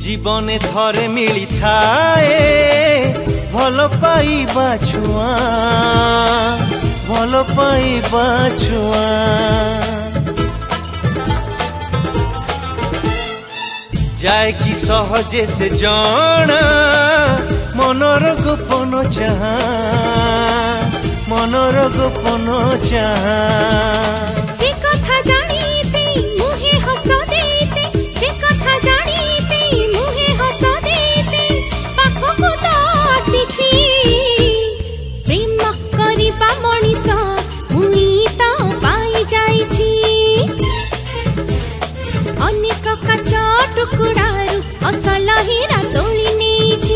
जीवने थरे मिली थाए भल पाइबा छुआ भल पाइबा छुआ जाए कि सहजे से जाना मनर गोपन चाहा मनर गोपन चाहा से कथा जानीते मुहे हस देते से कथा जानीते मुहे हस देते पाखको तो आसीछि प्रेम करिबा मनिष मुई तो पाई जाईछि अनेक काच टुकुडारु असल हीरा तोली नेछि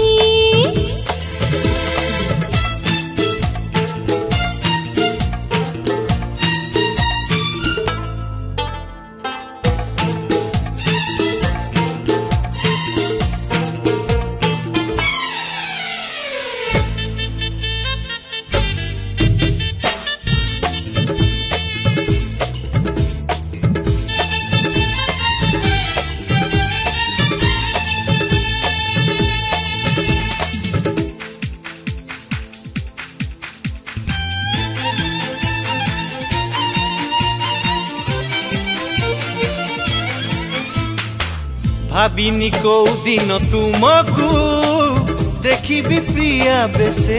भाविनी को दिन तुमको देखी प्रिया बेसे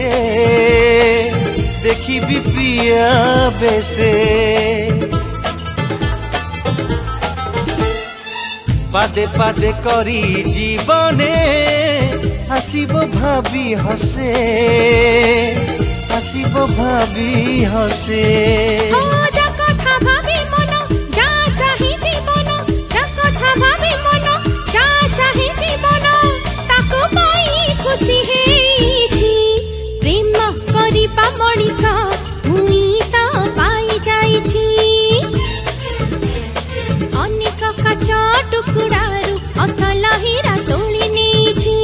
देखी प्रिया बेसे पादे पादे करी जीवने आसीबो भाभी हसे आसीबो भाभी हसे प्रेम करिबा मनिष मुई तो पाई जाईछि अनेक काच टुकुडारु असल हीरा तोली नेछि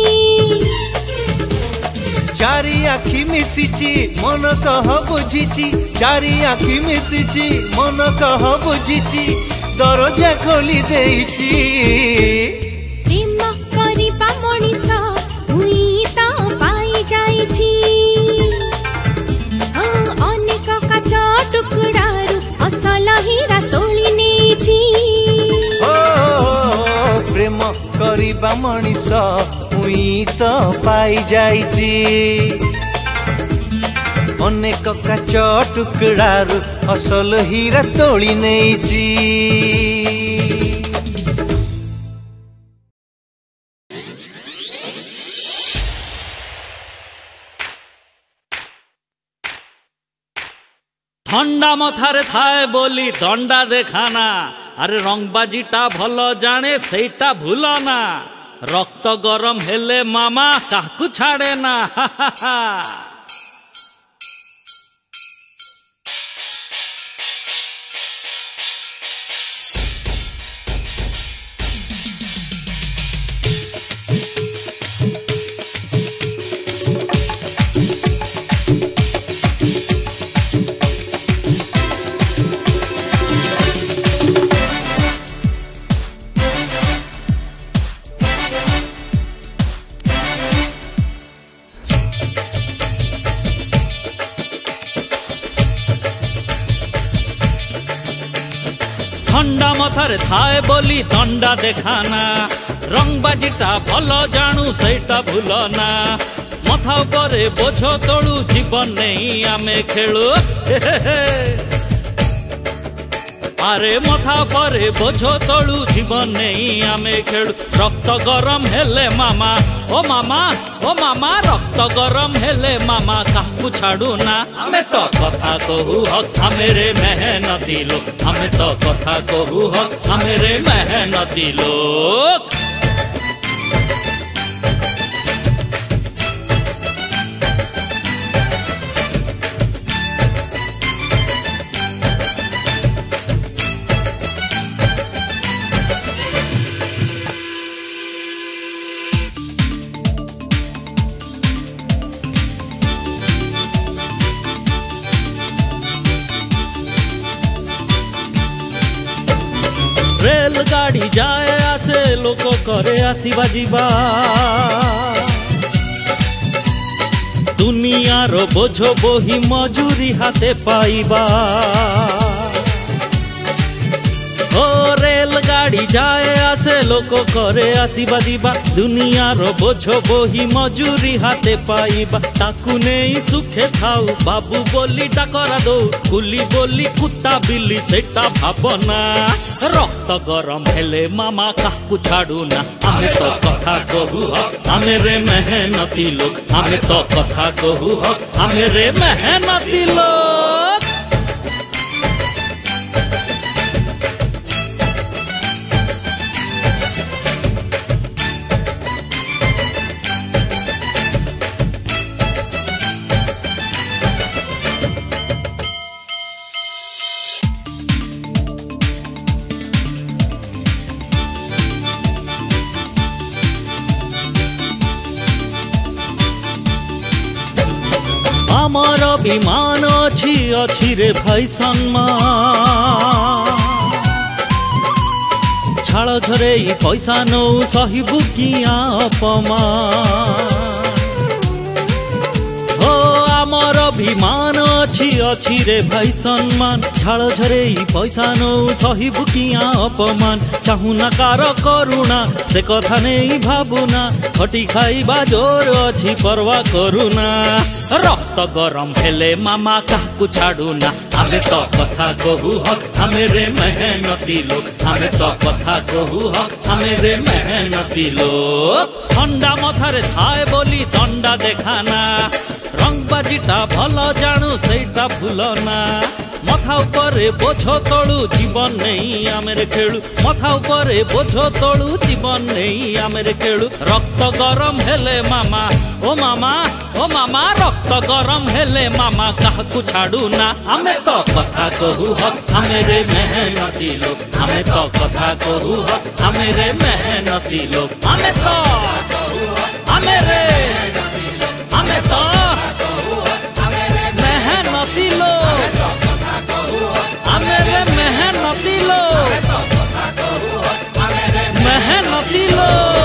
चारि आखि मिसिछि मन कह बुझिछि चारि आखि मिसिछि मन कह बुझिछि दरजा खोली देइछि प्रेम करिबा मनिष मुई तो पाई जाईछि अनेक काच टुकुडारु असल हीरा तोली नेछि प्रेम करिबा मनिष मुई तो पाई जाईछि अनेक काच टुकुडारु असल हीरा तोली नेछि ठंडा मथारे थाए बोली दंडा देखाना अरे रंगबाजीटा भल जाने सेटा भूलना रक्त गरम हेले मामा काकू छाड़े ना ठंडा मथारे थाए बोली दंडा देखाना रंगबाजीटा भल जानू सेटा भूलना मथा उपरे बोझ तोड़ू जीवन नहीं आमे खेलु अरे मथा परे बोझ तोड़ू जीवन नहीं आमे खेलु रक्त गरम हेले मामा रक्त गरम हेले मामा काकू छाड़ू ना हमें तो कथा कहू हक मेरे मेहनती लोग हमें तो कथा कहू हक मेरे मेहनती लोग रेलगाड़ी जाए आसे लोक करे आसीबा जीवा दुनियार बोझ बोही मजूरी हाथे पाइबा ओ रेलगाड़ी जाए आसे लोक करे आसीबा जीवा दुनियार बोझ बोही मजूरी हाथे पाइबा ताकू नहीं सुखे थाऊ बाबू बोली डाकरा दो गुली बोली कुत्ता बिल्ली सेटा भावना रक्त गरम हेले मामा काकू छाड़ू ना आमे तो कथा कहू आमे रे मेहनती लोग आमे तो कथा कहू आमे रे मेहनती लोग आमार अभिमान अच्छी रे भाई सम्मान छाड़ झरे पैसा नौ सहिबु किया अपमान हो आमार अभिमान अच्छी रे भाई सम्मान छाड़ झरे पैसा नौ सहिबु किया अपमान चाहूना कार करुणा से कथा नहीं भावुना खटी खाइबा जोर अच्छी परवा करुना रक्त गरम हेले मामा काकू छाड़ू ना आमे तो कथा कहू आमे रे मेहनती लोग आमे तो कथा कहू आमे रे मेहनती लोग ठंडा मथारे थाए बोली दंडा देखाना रंगबाजीटा भल जानू सेटा भूलना मथा उपरे बोझ तोड़ू जीवन नहीं आमेरे खेलू मथा उपरे बोझ तोड़ू जीवन नहीं आमेरे खेलू रक्त गरम हेले मामा ओ मामा रक्त गरम हेले मामा काहकू छाड़ू ना आमे तो कथा कहू आमे रे मेहनती लोग आमे तो कथा कहू आमे रे मेहनती लोग आमे तो आमे रे आमे तो मेहनती लोग आमे रे मेहनती लोग मेहनती लोग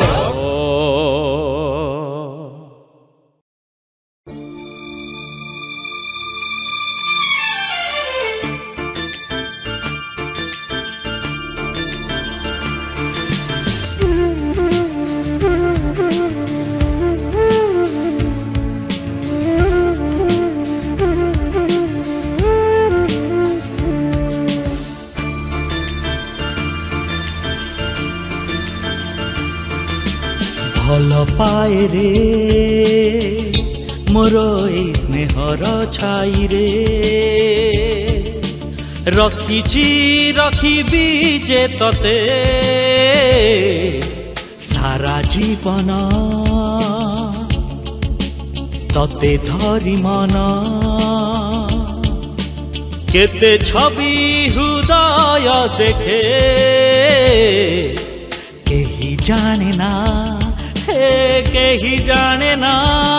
भल पाए रे मोर स्नेहर छाई रे रखिची रखिबी जे तते सारा जीवन तते धरी मन केते छवि हृदय देखे केही जाने ना केही जाने ना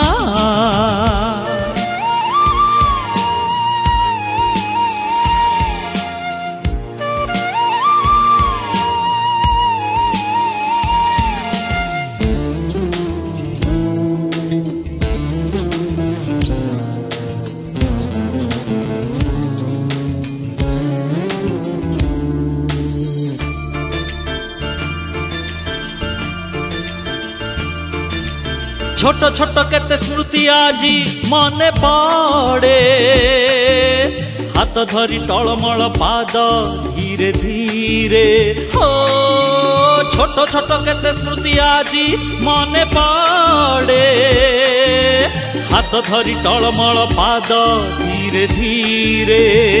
छोट छोट केते स्मृति आजी मने पड़े हाथ धरी टलमल पाद धीरे धीरे हो छोट छोट केते स्मृति आजी मने पड़े हाथ धरी टलमल पाद धीरे धीरे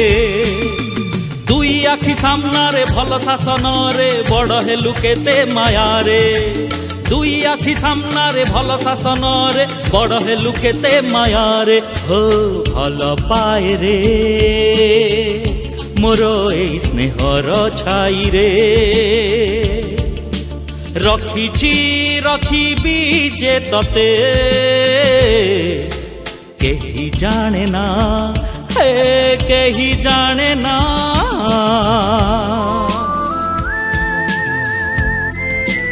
दुई आखि सामना रे भल शासन रे बड़ हेलु केते माया रे दुई आखि सामना रे भल शासन रे बड़ हेलु केते माया रे हो भल पाए रे मोर एई स्नेहर छाई रे रखिची रखिबी जे तते केही जाने ना हे केही जाने ना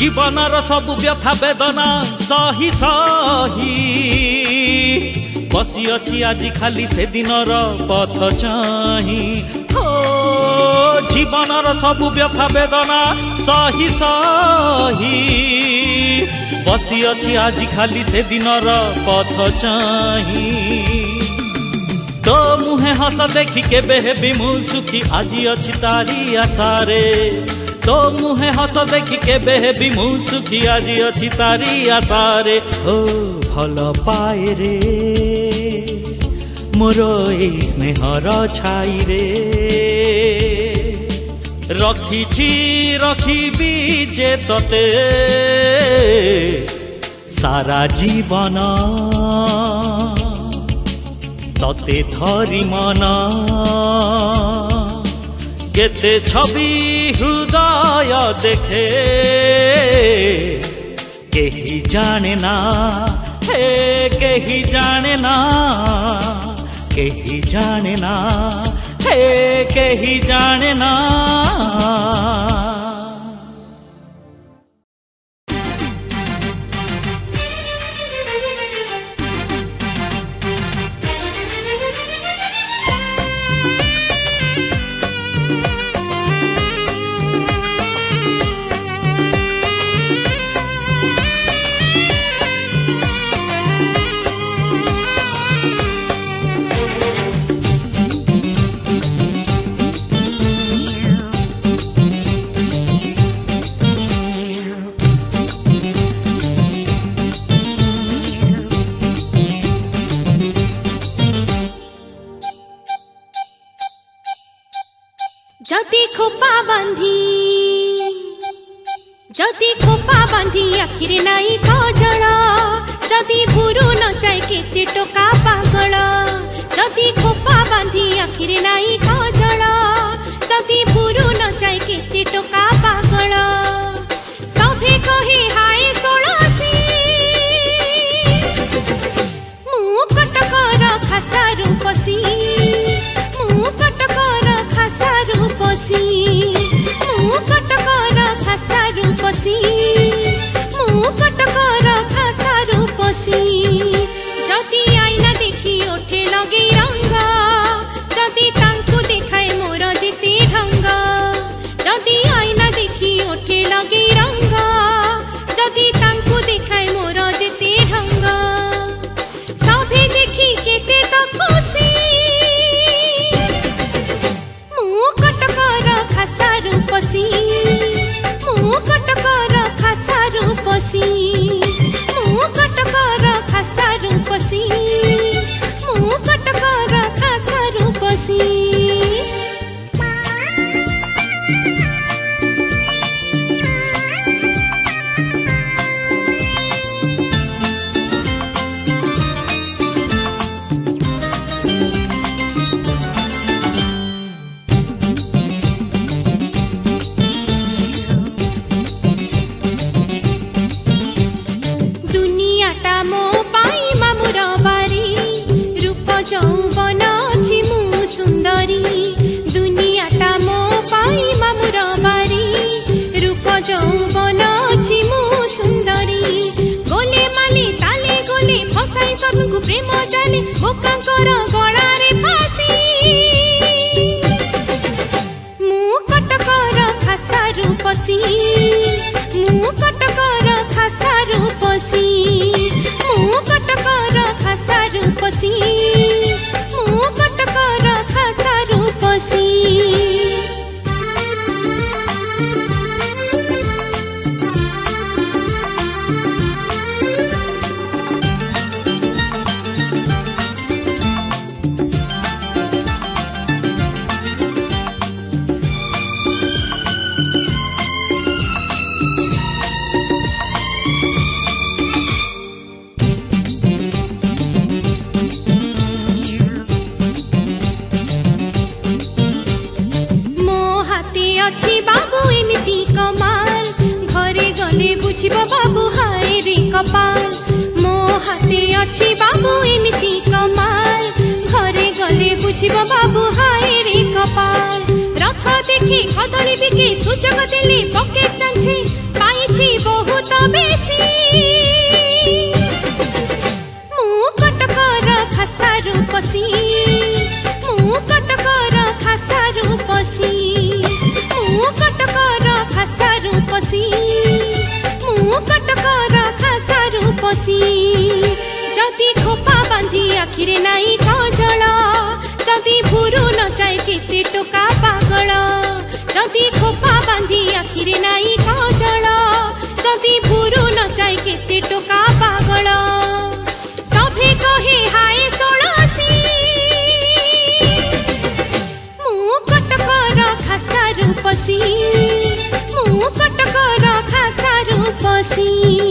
जीवनर सबु व्यथा वेदना सही सही बसी अछि आज खाली से दिनर पथ चाही हो जीवनर सबु व्यथा वेदना सही सही बसी अछि आज खाली से दिनर पथ चाही तो मुहे हस देखी केबे हेबी मु सुखी आज अछि तारी आशारे तो मुहे हस देखी केबे हेबी मु सुखी आज अछि तारी आशारे हो भल पाए रे मोर ए स्नेहर छाई रे रखिछि रखिबी जे तते सारा जीवन तते धरी मन केते छवि हृदय देखे केही जाने ना हे केही जाने ना केही जाने ना हे केही जाने ना जदि खोपा बांधी आखिरे नाई खजल जदि भुरु न जाए केते टोका पागल जदि खोपा बांधी आखिरे नाई खजल जदि भुरु न जाए केते टोका पागल सभे कहे हाय सोळसी मु कटकर खासारु पसी मु कटकर खासारु पसी मु कटकर खासारु पसी मु कटकर खासारु पसी जदि आईना देखी ओठे लगे रंग जदि तांकु देखाए मोर जेते ढंग जदि आईना देखी ओठे लगे रंग जदि तांकु देखाए मोर जेते ढंग सभे देखी केते त खुशी मु कटकर खासारु पसी मु कटकर खासारु पसी मु कटकर खासारु पसी मु कटकर खासारु पसी प्रेम जाने बोकांकर गळारे फासी मु कटकर खासारु पसी मु कटकर खासारु पसी मु कटकर खासारु पसी मु कटकर खासारु पसी अच्छी बाबू एमिति कमाल घरे गले बुझिब बाबू हाय रे कपाल मो हाथे अच्छी बाबू एमिति कमाल घरे गले बुझिब बाबू हाय रे कपाल रथ देखि खदड़ी बिके सुजग देले पकेट चांछे पाइछि ମୁଁ କଟକର ଖାସାରୁ ପଶି ମୁଁ କଟକର ଖାସାରୁ ପଶି ମୁଁ କଟକର ଖାସାରୁ ପଶି ମୁଁ କଟକର ଖାସାରୁ ପଶି जदि खोपा बांधी आखिरे नाई काजल जदि भुरु नचाए केते टोका पागल जदि खोपा बांधी आखिरे नाई काजल जदि भुरु नचाए केते टोका पागल सभे कहे हाय सोलसी मु कटकर खासारू पसी मु कटकर खासारू पसी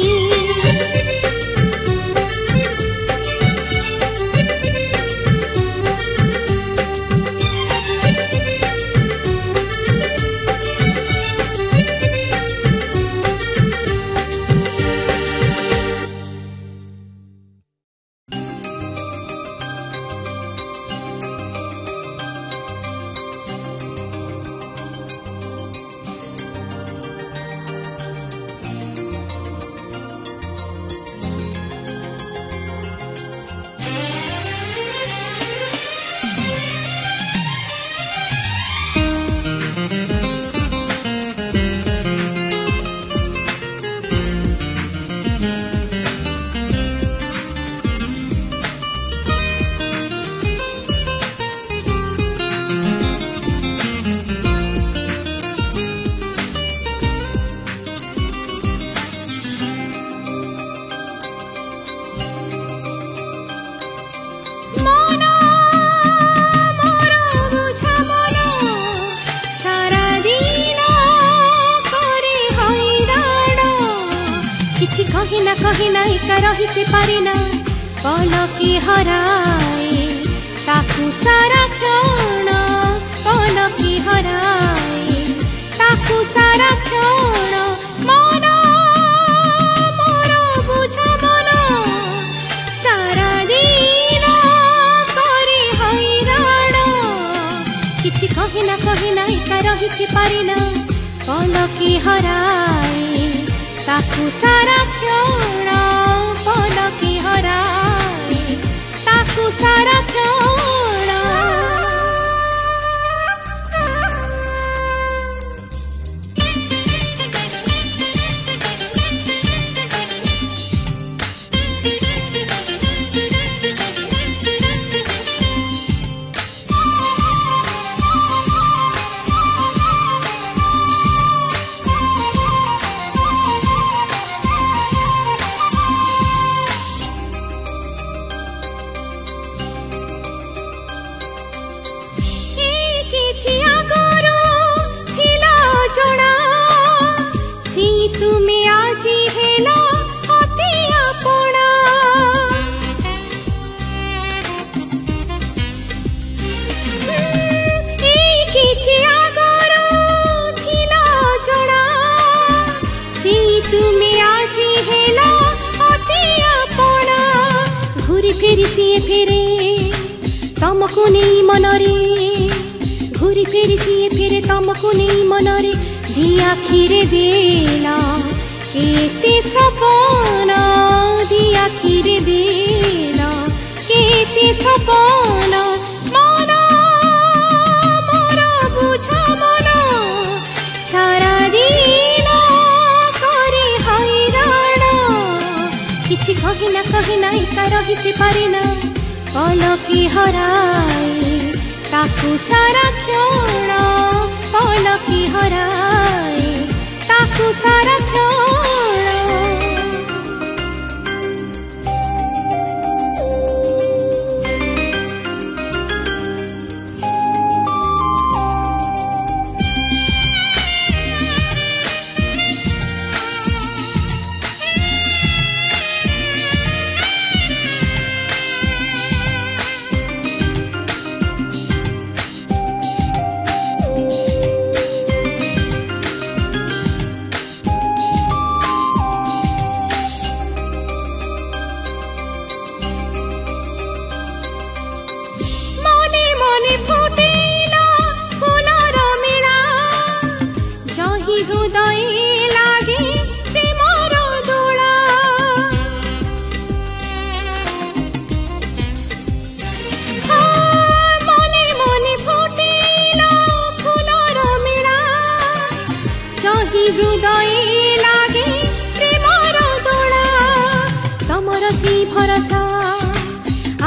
कहिना एका रही से पारिना पल की हराए ताकू सारा क्षण पल की हराए ताकू सारा क्षण मन मोर बुझ मन सारा दिन करी हैराण किछि कहिना एका रही से पारिना पल की हराए ताकू सारा क्षण पल की हराए ताकू सारा क्षण तुम्हें आज हेला अति अपना किछि आगर थिला जड़ा सी तुम्हें आज हेला अति अपना घूरी फेरी सी फेरे तमको नहीं मनरे घूरी फेरी सी फेरे तमको नहीं मनरे दी आखिरे देला केते सपना दी आखिरे देला केते सपना मन मोर बुझ मन सारा दिन करी हैराण किछि कहिना एका रही से पारिना पल की हराए ताकू सारा क्षण पल की हराए ताकू सारा क्षण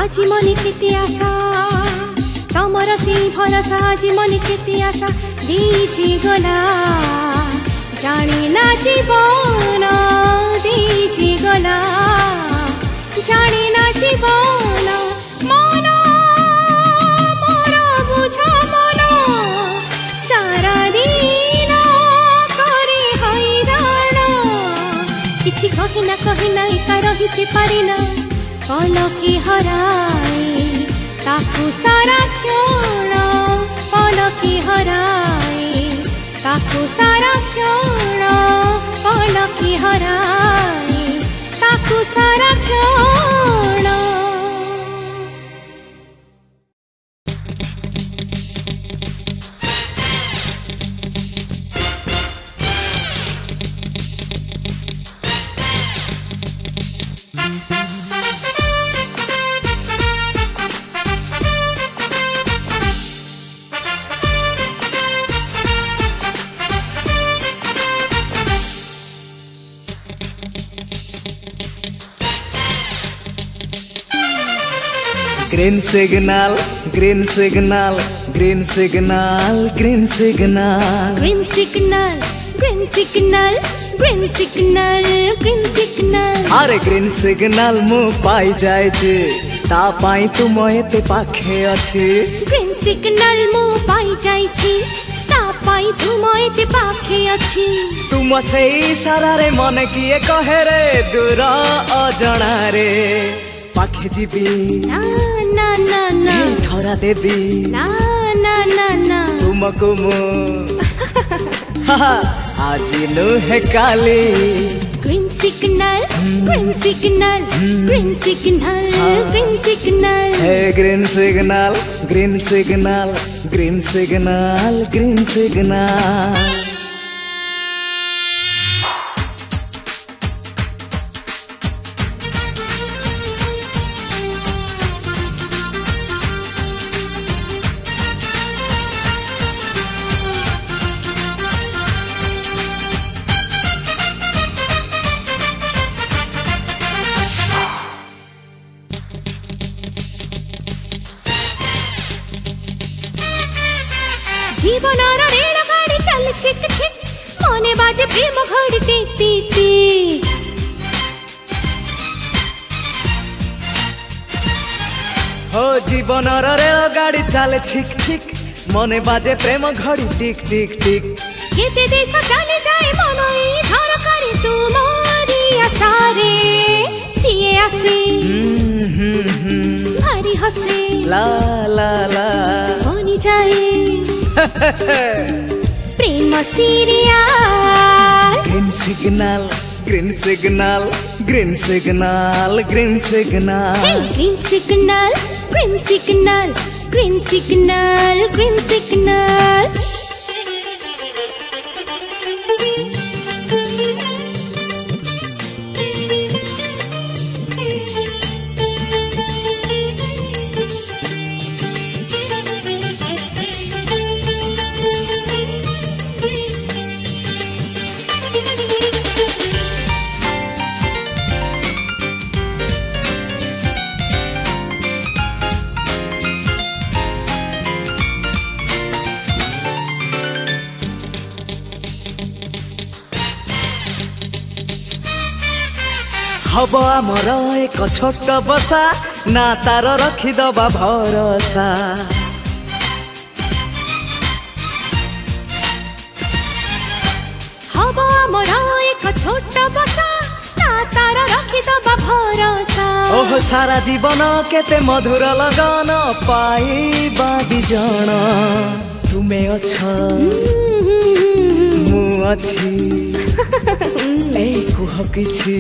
आज मन केते आशा तमर से भरोसा आज मन केते आशा दीजी गला जाने ना जीवन दीजी गला जाने ना जीवन मन मोर बुझ मन सारा दिन करे हैरान किछि कहिना एका रही से पारिना पलकी हराए ताकू सारा क्षण पलकी हराए ताकू सारा क्षण पलकी हराए ताकू सारा क्षण। Green signal green signal green signal green signal green signal green signal green signal green signal अरे ग्रीन सिग्नल मु पाई जाए छे ता पाई तुम एते पाखे अछि ग्रीन सिग्नल मु पाई जाई छी ता पाई तुम एते पाखे अछि तुम से इशारा रे मन किए कहे रे दूर अजणा रे पाखे जीबी ना ना ना ना धरा देवी ना ना ना ना तुमको मु आज नुहे काली green signal green signal green signal green signal हे green signal green signal green signal green signal जीवनर रेल गाड़ी चल छिक छिक मने बाजे प्रेम घड़ी टिक टिक टिक हो जीवनर रेल गाड़ी चले छिक छिक मने बाजे प्रेम घड़ी टिक टिक टिक केते देश चले जाए मन इधर करे तुम्हारी आसारे सिए आसे भारी हसे ला ला ला बनी जाए प्रेम serial green signal green signal green signal green signal green signal green signal green signal green signal हब आमर एक छोट बसा ना तार रखिदबा भरोसा हब आमर एक छोट बसा ना तार रखिदबा भरोसा ओह सारा जीवन केते मधुर लगन पाइबा दिजण तुमे अछ मु अछि ए कुह किछि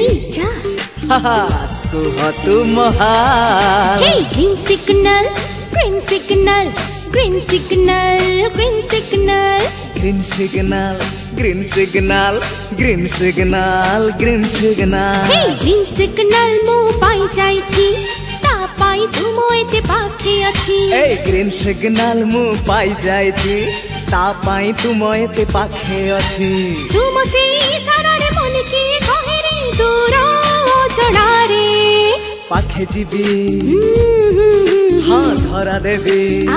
कुह तुम हाल green signal green signal green signal green signal green signal green signal green signal green signal green signal मु पाई जाई छी ता पाई तुम एते पाखे अछि ए ग्रीन सिग्नल मु पाई जाई छी ता पाई तुम एते पाखे अछि तुम से इशारा रे मन के कहे रे दूर चढ़ा रे पाखे जीवी हाँ धरा देवी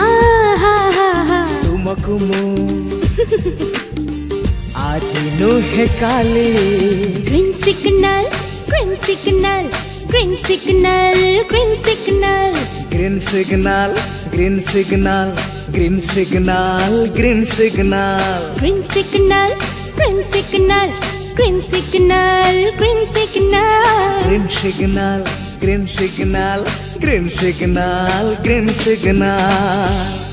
तुमको मु आज नुहे काली green signal green signal green signal green signal green signal green signal green signal green signal green signal green signal green signal green signal green signal green signal green signal green signal